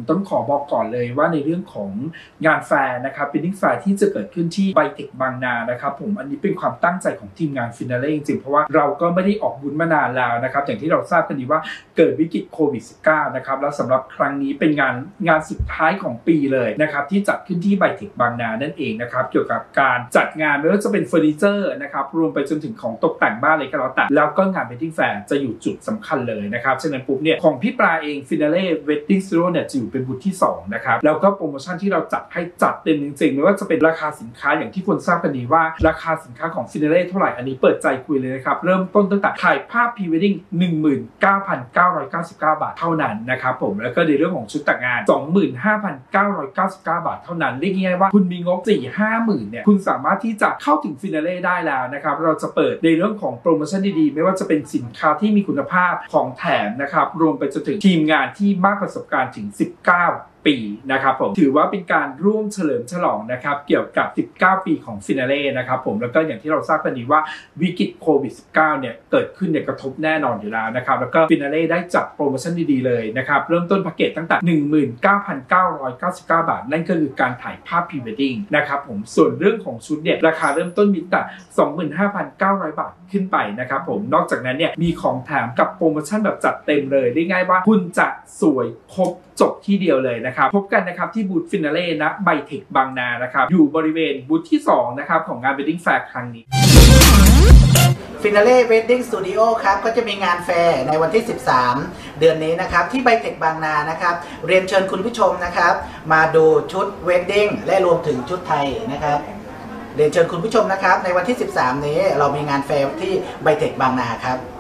ต้องขอบอกก่อนเลยว่าในเรื่องของงานแฟร์นะครับเป็นดิ้งแฟร์ที่จะเกิดขึ้นที่ไบเทคบางนานะครับผมอันนี้เป็นความตั้งใจของทีมงานฟินาเล่จริงๆเพราะว่าเราก็ไม่ได้ออกบุญมานานแล้วนะครับอย่างที่เราทราบกันดีว่าเกิดวิกฤตโควิด -19 นะครับแล้วสำหรับครั้งนี้เป็นงานสุดท้ายของปีเลยนะครับที่จัดขึ้นที่ไบเทคบางนานั่นเองนะครับเกี่ยวกับการจัดงานไม่ว่าจะเป็นเฟอร์นิเจอร์นะครับรวมไปจนถึงของตกแต่งบ้านเลยก็แล้วแต่แล้วก็งาน Wedding Fair จะอยู่จุดสำคัญเลยนะครับฉะนั้นปุ๊บเนี่ยของพี่ปลาเอง Finale Wedding Studio เนี่ยจะอยู่เป็นบูธที่2นะครับแล้วก็โปรโมชั่นที่เราจัดให้จัดเต็มจริงๆไม่ว่าจะเป็นราคาสินค้าอย่างที่คนทราบกันดีว่าราคาสินค้าของ Finale เท่าไหร่อันนี้เปิดใจคุยเลยนะครับเริ่มต้นตั้งแต่ถ่ายภาพ Pre-Wedding 19,999 บาทเท่านั้นนะครับผมแล้วก็ในเรื่องของชุดแต่งงาน 25,999 บาทเท่านั้นเรียกง่ายๆว่าคุณมีงบ 4-5 หมื่นเนี่ยคุณสามารถที่จะเข้าถึง Finale ได้แล้วนะครับเราจะเปิดในเรื่องของโปรโมชั่นดีๆไม่ว่าจะเป็นสินค้าที่มีคุณภาพของแถมนะครับรวมไปจนถึงทีมงานที่มากประสบการณ์ถึง 19 ปีนะครับผมถือว่าเป็นการร่วมเฉลิมฉลองนะครับเกี่ยวกับ 19 ปีของฟินาเล่นะครับผมแล้วก็อย่างที่เราทราบกันดีว่าวิกฤตโควิด -19 เนี่ยเกิดขึ้นเนี่ยกระทบแน่นอนอยู่แล้วนะครับแล้วก็ฟินาเล่ได้จัดโปรโมชั่นดีๆเลยนะครับเริ่มต้นแพ็กเกจตั้งแต่ 19,999 บาทนั่นก็คือการถ่ายภาพพรีเวดดิ้งนะครับผมส่วนเรื่องของชุดเนี่ยราคาเริ่มต้นมีแต่ 25,900 บาทขึ้นไปนะครับผมนอกจากนั้นเนี่ยมีของแถมกับโปรโมชั่นแบบจัดเต็มเลยได้ง่ายว่าคุณจะสวยครบจบที่เดียวเลยนะครับพบกันนะครับที่บูธฟินาเล่นะไบเทคบางนานะครับอยู่บริเวณบูธที่2นะครับของงาน Wedding Fair ครั้งนี้ฟินาเล่ Wedding Studio ครับก็จะมีงานแฟร์ในวันที่ 13 เดือนนี้นะครับที่ไบเทคบางนานะครับเรียนเชิญคุณผู้ชมนะครับมาดูชุด Wedding และรวมถึงชุดไทยนะครับเรียนเชิญคุณผู้ชมนะครับในวันที่ 13 นี้เรามีงานแฟร์ที่ไบเทคบางนาครับ